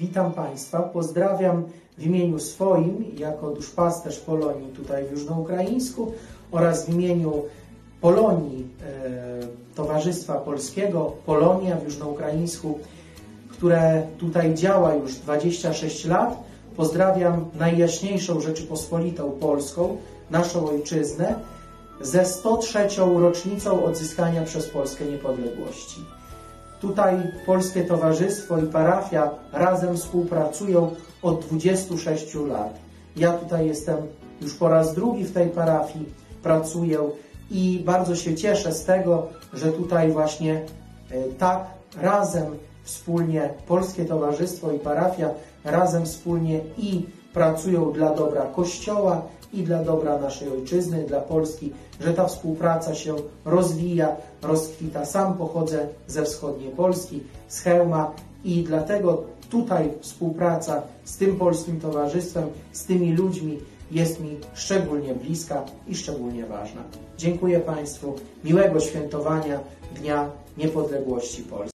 Witam Państwa, pozdrawiam w imieniu swoim, jako duszpasterz Polonii tutaj w Jużnoukraińsku oraz w imieniu Polonii Towarzystwa Polskiego Polonia w Jużnoukraińsku, które tutaj działa już 26 lat. Pozdrawiam Najjaśniejszą Rzeczypospolitą Polską, naszą ojczyznę, ze 103. rocznicą odzyskania przez Polskę niepodległości. Tutaj Polskie Towarzystwo i parafia razem współpracują od 26 lat. Ja tutaj jestem już po raz drugi w tej parafii, pracuję i bardzo się cieszę z tego, że tutaj właśnie tak razem, wspólnie Polskie Towarzystwo i parafia razem wspólnie i pracują dla dobra Kościoła i dla dobra naszej ojczyzny, dla Polski, że ta współpraca się rozwija, rozkwita. Sam pochodzę ze wschodniej Polski, z Chełma i dlatego tutaj współpraca z tym Polskim Towarzystwem, z tymi ludźmi jest mi szczególnie bliska i szczególnie ważna. Dziękuję Państwu, miłego świętowania Dnia Niepodległości Polski.